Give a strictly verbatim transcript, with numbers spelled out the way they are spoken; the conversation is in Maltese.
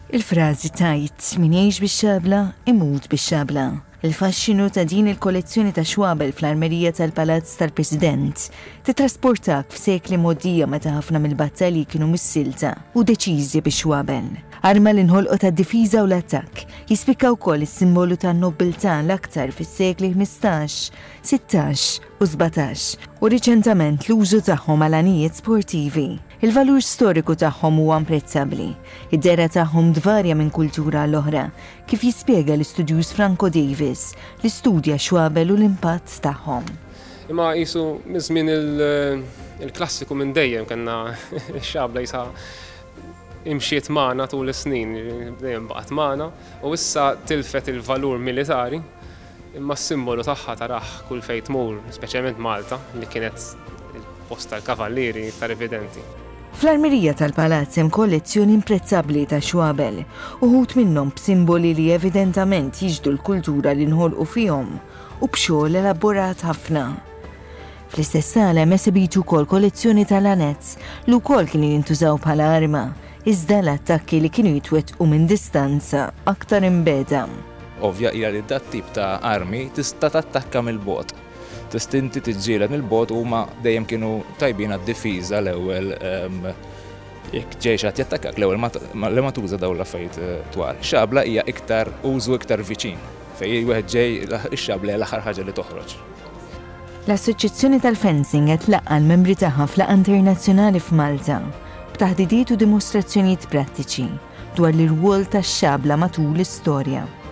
Il-frażi tajt min jgħix bix-xabla imut bix-xabla. Il-faxxinu ta' din il-kollezzjoni ta' xwabel fl-armerija tal-Palazz tal-President titrasportak f'sekli moddija meta ħafna mill-battalji kienu mis-silta u deċiżi bix-xwabel. Arma l-inħolqu tad-difiża u l-attakk jispikka wkoll is-simbolu tan-nobiltà l-aktar fis-sekli ħmistax, sittax u sbatax u riċentament l-użu tagħhom għal anijiet sportivi. Il-valur storiku tagħhom huwa imprezzabbli. Id-dera tagħhom dvarja minn kultura l-oħra, kif jispjega l-istudjuż Franco Davis li studja xwabel u l-impatt tagħhom. Imma qisu miż-żmien il-klassiku minn dejjem kellna x-xabla jisa imxiet magħna tul is-snin, dejjem baqgħet magħna u issa tilfet il-valur militari imma s-simbolu tagħha taraħ kull fejn tmur, speċjalment Malta li kienet il-post tal-kavallieri iktar evidenti. Fl-armerija tal-palazz hemm kollezzjoni imprezzabbli ta' xwabel, uħud minnhom b'simboli li evidentament jiġdu l-kultura li nħolqu fihom u b'xogħol elaborat ħafna. Fl-istess sala hemm esibitu wkoll kollezzjoni tal-anezz li wkoll kienu jintużaw bħala arma, iżda l-attakki li kienu jitwettqu minn distanza aktar imbeda. Ovvja hija li dat tip ta' armi tista' tattakka mill-bogħod. Tistinti tiġġieled mill-bogħod huma dejjem kienu tajbin għad-difiża l-ewwel jekk ġejx qed jattakkak l-ewwel li ma tuża dawn l-affarijiet twal. Xabla hija iktar użu iktar viċin fejn wieħed ġej ix-xabla hija l-aħħar ħaġa li toħroġ. L-Assoċjazzjoni tal-Fencing qed tlaqqa l-membri tagħha f'laqgħa internazzjonali f'Malta b'taħdidiet u dimostrazzjonijiet prattiċi dwar l-irwol tax-xabla matul l-istorja.